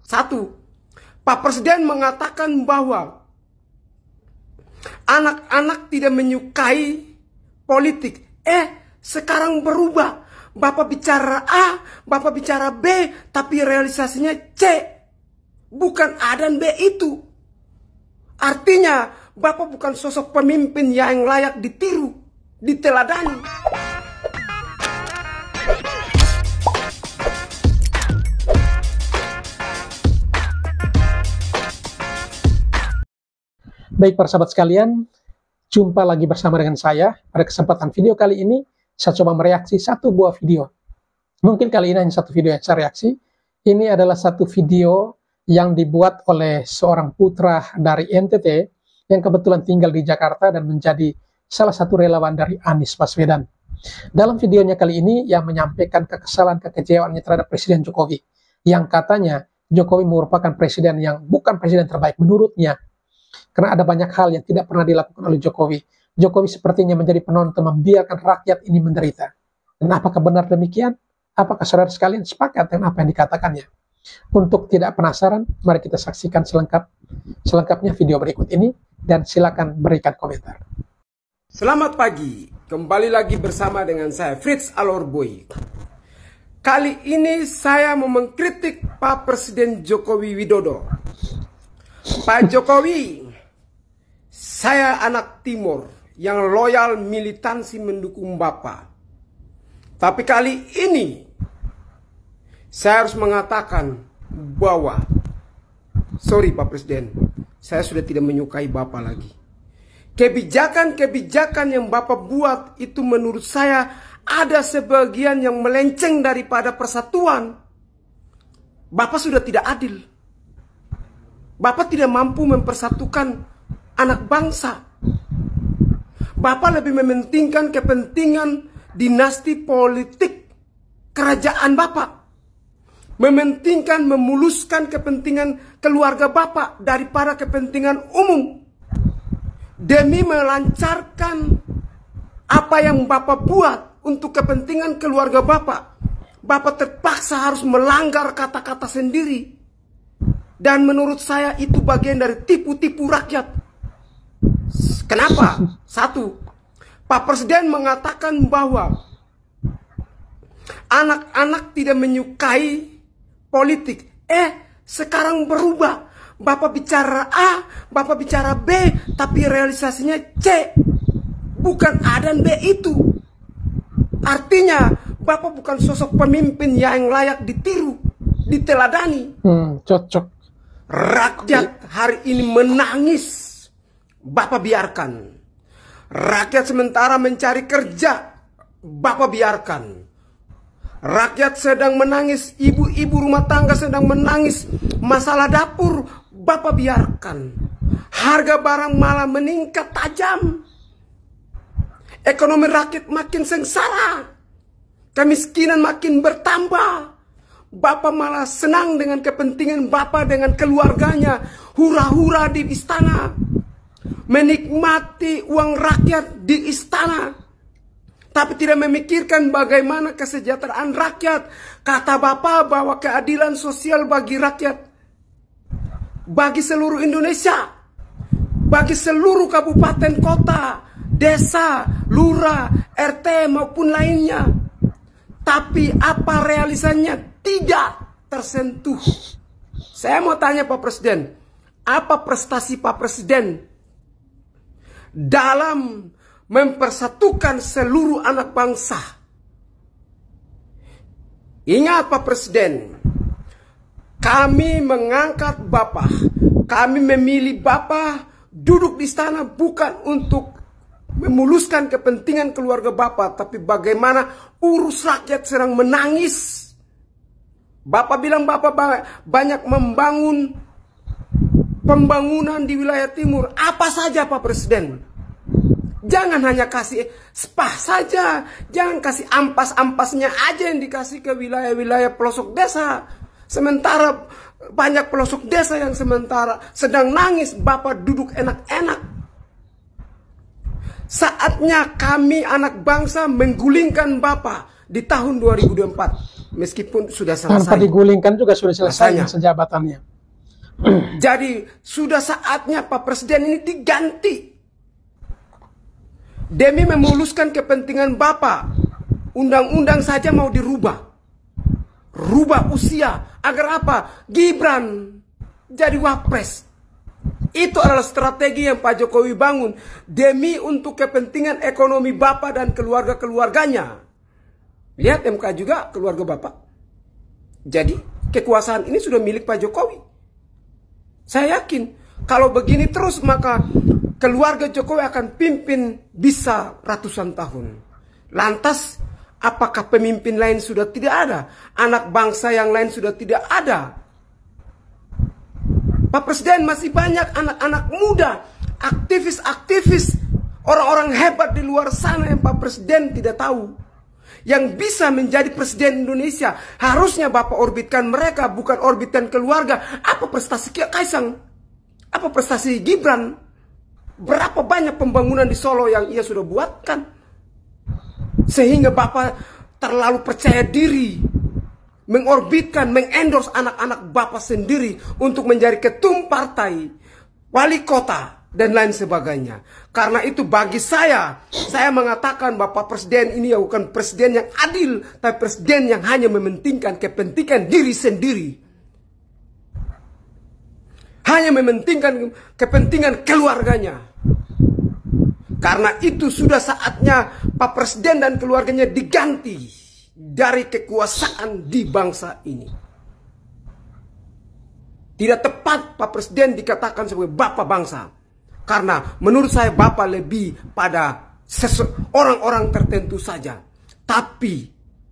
Satu, Pak Presiden mengatakan bahwa anak-anak tidak menyukai politik. Sekarang berubah. Bapak bicara A, Bapak bicara B, tapi realisasinya C. Bukan A dan B itu. Artinya, Bapak bukan sosok pemimpin yang layak ditiru, diteladani. Baik para sahabat sekalian, jumpa lagi bersama dengan saya. Pada kesempatan video kali ini, saya coba mereaksi satu buah video. Mungkin kali ini hanya satu video yang saya reaksi. Ini adalah satu video yang dibuat oleh seorang putra dari NTT yang kebetulan tinggal di Jakarta dan menjadi salah satu relawan dari Anies Baswedan. Dalam videonya kali ini, yang menyampaikan kekesalan, kekecewaannya terhadap Presiden Jokowi, yang katanya Jokowi merupakan presiden yang bukan presiden terbaik menurutnya. Karena ada banyak hal yang tidak pernah dilakukan oleh Jokowi. Jokowi sepertinya menjadi penonton, membiarkan rakyat ini menderita. Dan apakah benar demikian? Apakah saudara sekalian sepakat dengan apa yang dikatakannya? Untuk tidak penasaran, mari kita saksikan selengkapnya video berikut ini. Dan silakan berikan komentar. Selamat pagi, kembali lagi bersama dengan saya Fritz Alorboy. Kali ini saya mau mengkritik Pak Presiden Jokowi Widodo. Pak Jokowi, saya anak Timur yang loyal militansi mendukung Bapak. Tapi kali ini saya harus mengatakan bahwa sorry Pak Presiden, saya sudah tidak menyukai Bapak lagi. Kebijakan-kebijakan yang Bapak buat itu menurut saya ada sebagian yang melenceng daripada persatuan. Bapak sudah tidak adil. Bapak tidak mampu mempersatukan anak bangsa. Bapak lebih mementingkan kepentingan dinasti politik kerajaan Bapak. Mementingkan, memuluskan kepentingan keluarga Bapak daripada kepentingan umum. Demi melancarkan apa yang Bapak buat untuk kepentingan keluarga Bapak, Bapak terpaksa harus melanggar kata-kata sendiri. Dan menurut saya itu bagian dari tipu-tipu rakyat. Kenapa? Satu, Pak Presiden mengatakan bahwa anak-anak tidak menyukai politik. Sekarang berubah. Bapak bicara A, Bapak bicara B, tapi realisasinya C. Bukan A dan B itu. Artinya, Bapak bukan sosok pemimpin yang layak ditiru, diteladani. Cocok. Rakyat hari ini menangis, Bapak biarkan. Rakyat sementara mencari kerja, Bapak biarkan. Rakyat sedang menangis, ibu-ibu rumah tangga sedang menangis, masalah dapur, Bapak biarkan. Harga barang malah meningkat tajam. Ekonomi rakyat makin sengsara. Kemiskinan makin bertambah. Bapak malah senang dengan kepentingan Bapak dengan keluarganya. Hura-hura di istana. Menikmati uang rakyat di istana. Tapi tidak memikirkan bagaimana kesejahteraan rakyat. Kata Bapak bahwa keadilan sosial bagi rakyat. Bagi seluruh Indonesia. Bagi seluruh kabupaten kota, desa, lurah, RT maupun lainnya. Tapi apa realisasinya? Tidak tersentuh. Saya mau tanya Pak Presiden, apa prestasi Pak Presiden dalam mempersatukan seluruh anak bangsa? Ingat Pak Presiden, kami mengangkat Bapak, kami memilih Bapak duduk di istana bukan untuk memuluskan kepentingan keluarga Bapak, tapi bagaimana urus rakyat sedang menangis. Bapak bilang Bapak banyak membangun pembangunan di wilayah timur. Apa saja Pak Presiden? Jangan hanya kasih spa saja, jangan kasih ampas-ampasnya aja yang dikasih ke wilayah-wilayah pelosok desa. Sementara banyak pelosok desa yang sementara sedang nangis, Bapak duduk enak-enak. Saatnya kami anak bangsa menggulingkan Bapak di tahun 2024 meskipun sudah selesai. Tanpa digulingkan juga sudah selesai masa jabatannya. Jadi sudah saatnya Pak Presiden ini diganti. Demi memuluskan kepentingan Bapak, undang-undang saja mau dirubah. Rubah usia agar apa? Gibran jadi wapres. Itu adalah strategi yang Pak Jokowi bangun demi untuk kepentingan ekonomi Bapak dan keluarga-keluarganya. Lihat MK juga keluarga Bapak. Jadi kekuasaan ini sudah milik Pak Jokowi. Saya yakin kalau begini terus maka keluarga Jokowi akan pimpin bisa ratusan tahun. Lantas apakah pemimpin lain sudah tidak ada? Anak bangsa yang lain sudah tidak ada? Pak Presiden masih banyak anak-anak muda, aktivis-aktivis, orang-orang hebat di luar sana yang Pak Presiden tidak tahu. Yang bisa menjadi Presiden Indonesia, harusnya Bapak orbitkan mereka, bukan orbitkan keluarga. Apa prestasi Kaisang? Apa prestasi Gibran? Berapa banyak pembangunan di Solo yang ia sudah buatkan? Sehingga Bapak terlalu percaya diri, mengorbitkan, mengendorse anak-anak Bapak sendiri untuk menjadi ketum partai, wali kota, dan lain sebagainya. Karena itu bagi saya mengatakan Bapak Presiden ini bukan presiden yang adil, tapi presiden yang hanya mementingkan kepentingan diri sendiri. Hanya mementingkan kepentingan keluarganya. Karena itu sudah saatnya Pak Presiden dan keluarganya diganti dari kekuasaan di bangsa ini. Tidak tepat Pak Presiden dikatakan sebagai bapak bangsa. Karena menurut saya Bapak lebih pada orang-orang tertentu saja. Tapi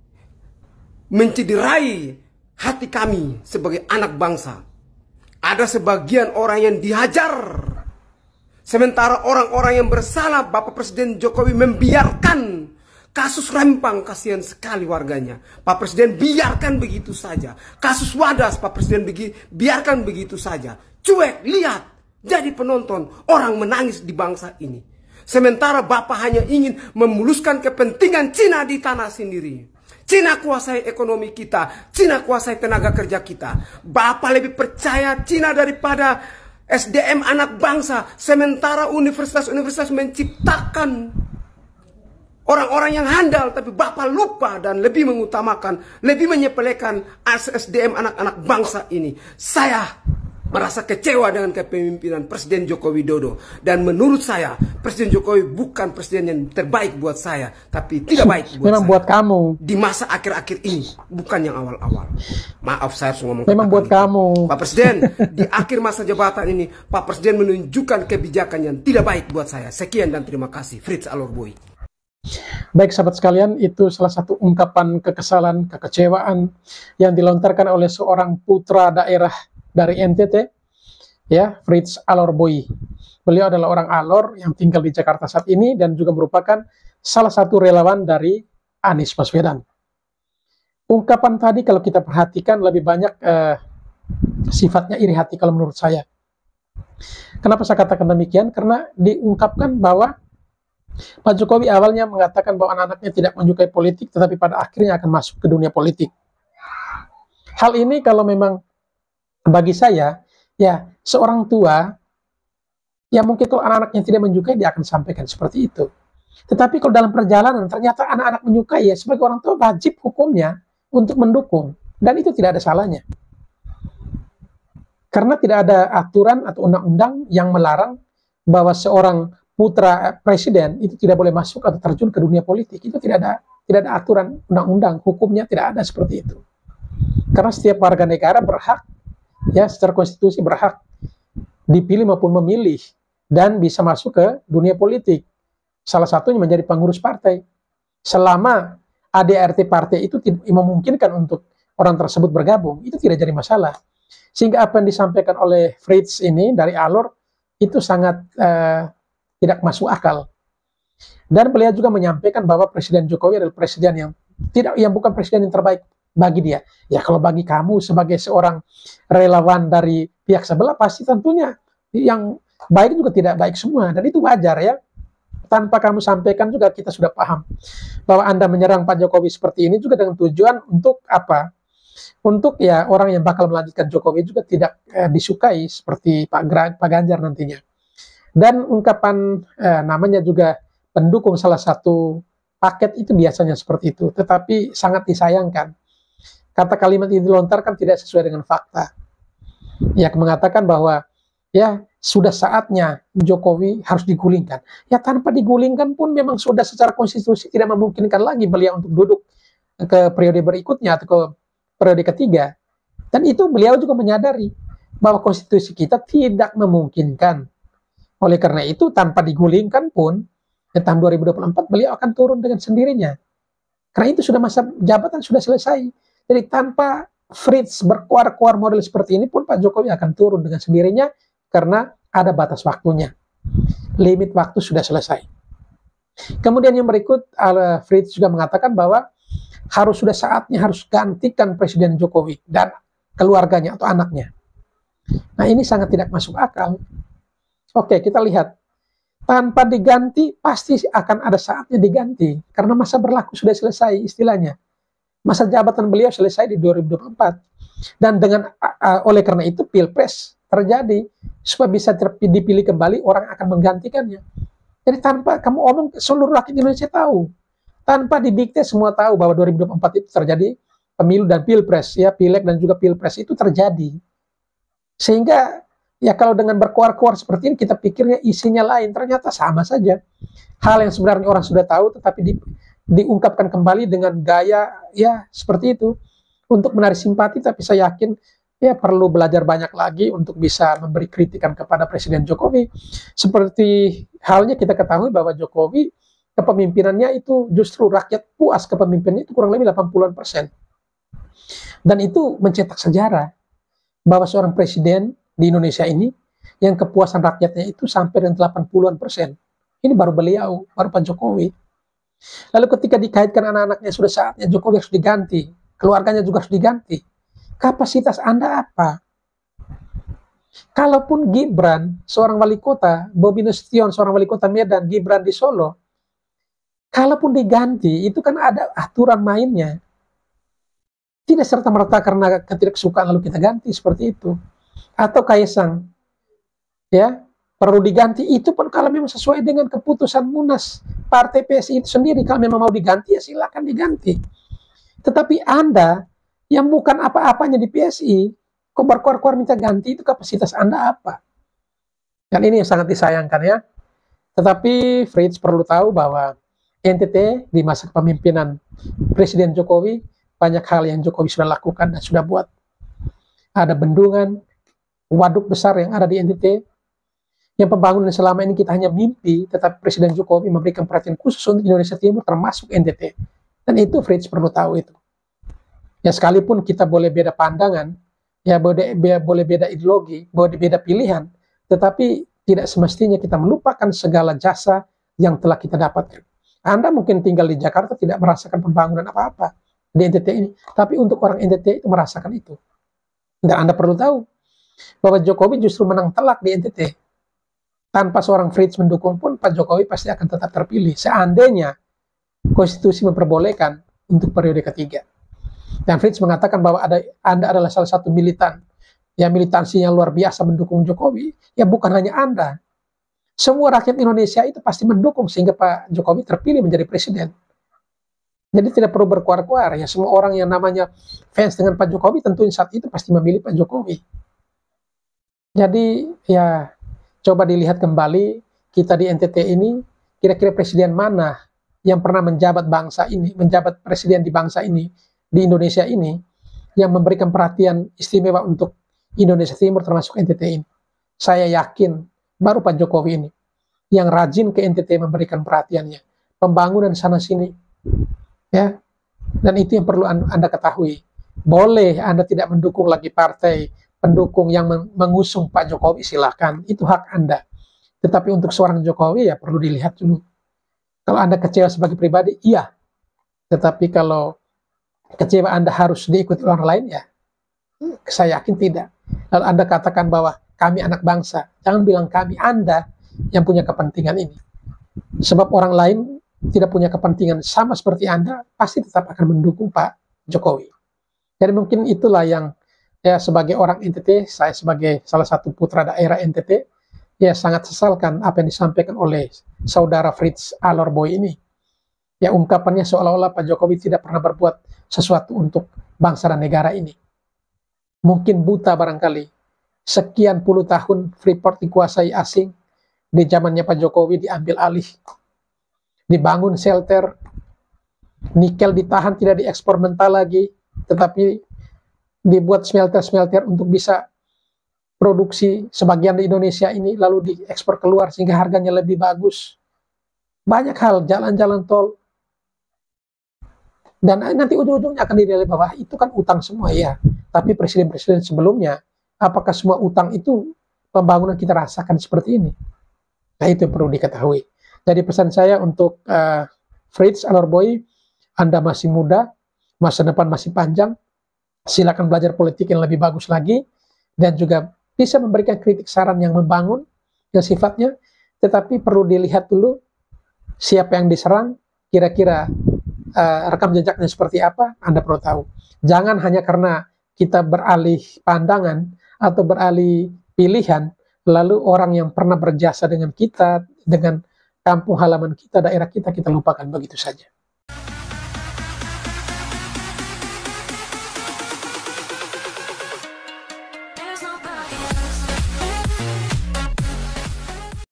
mencederai hati kami sebagai anak bangsa. Ada sebagian orang yang dihajar. Sementara orang-orang yang bersalah Bapak Presiden Jokowi membiarkan kasus Rempang, kasihan sekali warganya. Pak Presiden biarkan begitu saja. Kasus Wadas Pak Presiden biarkan begitu saja. Cuek, lihat. Jadi penonton, orang menangis di bangsa ini. Sementara Bapak hanya ingin memuluskan kepentingan Cina di tanah sendiri. Cina kuasai ekonomi kita, Cina kuasai tenaga kerja kita. Bapak lebih percaya Cina daripada SDM anak bangsa. Sementara universitas-universitas menciptakan orang-orang yang handal, tapi Bapak lupa dan lebih mengutamakan, lebih menyepelekan SDM anak-anak bangsa ini. Saya merasa kecewa dengan kepemimpinan Presiden Joko Widodo. Dan menurut saya, Presiden Jokowi bukan presiden yang terbaik buat saya, tapi tidak baik buat memang saya. Buat kamu. Di masa akhir-akhir ini, bukan yang awal-awal. Maaf saya harus ngomong. Memang buat kamu. Pak Presiden, di akhir masa jabatan ini, Pak Presiden menunjukkan kebijakan yang tidak baik buat saya. Sekian dan terima kasih. Fritz Alorboy. Baik sahabat sekalian, itu salah satu ungkapan kekesalan, kekecewaan yang dilontarkan oleh seorang putra daerah dari NTT, ya, Fritz Alorboy. Beliau adalah orang Alor yang tinggal di Jakarta saat ini dan juga merupakan salah satu relawan dari Anies Baswedan. Ungkapan tadi kalau kita perhatikan lebih banyak sifatnya iri hati kalau menurut saya. Kenapa saya katakan demikian? Karena diungkapkan bahwa Pak Jokowi awalnya mengatakan bahwa anak-anaknya tidak menyukai politik, tetapi pada akhirnya akan masuk ke dunia politik. Hal ini kalau memang bagi saya, ya seorang tua, ya mungkin kalau anak-anaknya tidak menyukai, dia akan sampaikan seperti itu. Tetapi kalau dalam perjalanan, ternyata anak-anak menyukai, ya sebagai orang tua wajib hukumnya untuk mendukung. Dan itu tidak ada salahnya. Karena tidak ada aturan atau undang-undang yang melarang bahwa seorang putra presiden itu tidak boleh masuk atau terjun ke dunia politik. Itu tidak ada aturan undang-undang, hukumnya tidak ada seperti itu. Karena setiap warga negara berhak, ya secara konstitusi berhak dipilih maupun memilih dan bisa masuk ke dunia politik. Salah satunya menjadi pengurus partai. Selama ADRT partai itu memungkinkan untuk orang tersebut bergabung, itu tidak jadi masalah. Sehingga apa yang disampaikan oleh Fritz ini dari Alor itu sangat tidak masuk akal. Dan beliau juga menyampaikan bahwa Presiden Jokowi adalah presiden yang bukan presiden yang terbaik bagi dia. Ya kalau bagi kamu sebagai seorang relawan dari pihak sebelah, pasti tentunya yang baik juga tidak baik semua, dan itu wajar ya. tanpa kamu sampaikan juga kita sudah paham bahwa Anda menyerang Pak Jokowi seperti ini juga dengan tujuan untuk apa? Untuk ya orang yang bakal melanjutkan Jokowi juga tidak disukai seperti Pak Ganjar nantinya. Dan ungkapan namanya juga pendukung salah satu paket itu biasanya seperti itu, tetapi sangat disayangkan. Kata kalimat ini dilontarkan tidak sesuai dengan fakta. Ya, mengatakan bahwa ya sudah saatnya Jokowi harus digulingkan. Ya tanpa digulingkan pun memang sudah secara konstitusi tidak memungkinkan lagi beliau untuk duduk ke periode berikutnya atau ke periode ketiga. Dan itu beliau juga menyadari bahwa konstitusi kita tidak memungkinkan. Oleh karena itu tanpa digulingkan pun di tahun 2024 beliau akan turun dengan sendirinya. Karena itu sudah masa jabatan sudah selesai. Jadi tanpa Fritz berkuar-kuar model seperti ini pun Pak Jokowi akan turun dengan sendirinya karena ada batas waktunya. Limit waktu sudah selesai. Kemudian yang berikut, Fritz juga mengatakan bahwa sudah saatnya harus gantikan Presiden Jokowi dan keluarganya atau anaknya. Nah ini sangat tidak masuk akal. Oke, kita lihat. Tanpa diganti pasti akan ada saatnya diganti karena masa berlaku sudah selesai istilahnya. Masa jabatan beliau selesai di 2024. Dan oleh karena itu Pilpres terjadi supaya bisa dipilih kembali orang akan menggantikannya. Jadi tanpa kamu omong seluruh rakyat Indonesia tahu. Tanpa didikte semua tahu bahwa 2024 itu terjadi pemilu dan Pilpres, ya Pileg dan juga Pilpres itu terjadi. Sehingga ya kalau dengan berkuar-kuar seperti ini kita pikirnya isinya lain, ternyata sama saja. Hal yang sebenarnya orang sudah tahu tetapi diungkapkan kembali dengan gaya ya seperti itu untuk menarik simpati, tapi saya yakin ya perlu belajar banyak lagi untuk bisa memberi kritikan kepada Presiden Jokowi. Seperti halnya kita ketahui bahwa Jokowi kepemimpinannya itu justru rakyat puas kepemimpinannya itu kurang lebih 80%. Dan itu mencetak sejarah bahwa seorang presiden di Indonesia ini yang kepuasan rakyatnya itu sampai dengan 80%. Ini baru beliau, baru Pak Jokowi. Lalu ketika dikaitkan anak-anaknya sudah saatnya Jokowi harus diganti, keluarganya juga harus diganti. Kapasitas Anda apa? Kalaupun Gibran, seorang wali kota, Bobi Nasution, seorang wali kota Medan, Gibran di Solo, kalaupun diganti, itu kan ada aturan mainnya. Tidak serta-merta karena ketidaksukaan lalu kita ganti seperti itu. Atau Kaisang, ya, perlu diganti, itu pun kalau memang sesuai dengan keputusan Munas Partai PSI itu sendiri. Kalau memang mau diganti ya silakan diganti. Tetapi Anda yang bukan apa-apanya di PSI kok berkuar-kuar minta ganti, itu kapasitas Anda apa? Dan ini yang sangat disayangkan ya. Tetapi Fritz perlu tahu bahwa NTT di masa kepemimpinan Presiden Jokowi banyak hal yang Jokowi sudah lakukan dan sudah buat. Ada bendungan, waduk besar yang ada di NTT. Yang pembangunan selama ini kita hanya mimpi, tetapi Presiden Jokowi memberikan perhatian khusus untuk Indonesia Timur termasuk NTT. Dan itu Fritz perlu tahu itu. Ya sekalipun kita boleh beda pandangan, ya boleh beda ideologi, boleh beda pilihan, tetapi tidak semestinya kita melupakan segala jasa yang telah kita dapatkan. Anda mungkin tinggal di Jakarta tidak merasakan pembangunan apa-apa di NTT ini, tapi untuk orang NTT itu merasakan itu. Dan Anda perlu tahu bahwa Jokowi justru menang telak di NTT. Tanpa seorang Fritz mendukung pun Pak Jokowi pasti akan tetap terpilih seandainya konstitusi memperbolehkan untuk periode ketiga. Dan Fritz mengatakan bahwa Anda adalah salah satu militan, ya militansi yang luar biasa mendukung Jokowi. Ya bukan hanya Anda, semua rakyat Indonesia itu pasti mendukung sehingga Pak Jokowi terpilih menjadi presiden. Jadi tidak perlu berkuar-kuar, ya semua orang yang namanya fans dengan Pak Jokowi tentunya saat itu pasti memilih Pak Jokowi. Jadi ya coba dilihat kembali kita di NTT ini, kira-kira presiden mana yang pernah menjabat bangsa ini, menjabat presiden di bangsa ini, di Indonesia ini, yang memberikan perhatian istimewa untuk Indonesia Timur termasuk NTT ini. Saya yakin baru Pak Jokowi ini yang rajin ke NTT memberikan perhatiannya, pembangunan sana-sini, ya. Dan itu yang perlu Anda ketahui. Boleh Anda tidak mendukung lagi partai pendukung yang mengusung Pak Jokowi, silakan, itu hak Anda. Tetapi untuk seorang Jokowi ya perlu dilihat dulu. Kalau Anda kecewa sebagai pribadi, iya. Tetapi kalau kecewa Anda harus diikuti orang lain, ya saya yakin tidak. Lalu Anda katakan bahwa kami anak bangsa, jangan bilang kami, Anda yang punya kepentingan ini. Sebab orang lain tidak punya kepentingan sama seperti Anda, pasti tetap akan mendukung Pak Jokowi. Jadi mungkin itulah yang ya sebagai orang NTT, saya sebagai salah satu putra daerah NTT, ya sangat sesalkan apa yang disampaikan oleh saudara Fritz Alorboy ini. Ya ungkapannya seolah-olah Pak Jokowi tidak pernah berbuat sesuatu untuk bangsa dan negara ini. Mungkin buta barangkali. Sekian puluh tahun Freeport dikuasai asing, di zamannya Pak Jokowi diambil alih. Dibangun shelter, nikel ditahan tidak diekspor mentah lagi, tetapi dibuat smelter-smelter untuk bisa produksi sebagian di Indonesia ini lalu diekspor keluar sehingga harganya lebih bagus. Banyak hal, jalan-jalan tol. Dan nanti ujung-ujungnya akan dinilai bahwa itu kan utang semua ya. Tapi presiden-presiden sebelumnya, apakah semua utang itu pembangunan kita rasakan seperti ini? Nah itu yang perlu diketahui. Jadi pesan saya untuk Fritz Alorboy, Anda masih muda, masa depan masih panjang, silakan belajar politik yang lebih bagus lagi, dan juga bisa memberikan kritik saran yang membangun, yang sifatnya, tetapi perlu dilihat dulu siapa yang diserang, kira-kira rekam jejaknya seperti apa, Anda perlu tahu. Jangan hanya karena kita beralih pandangan atau beralih pilihan, lalu orang yang pernah berjasa dengan kita, dengan kampung halaman kita, daerah kita, kita lupakan begitu saja.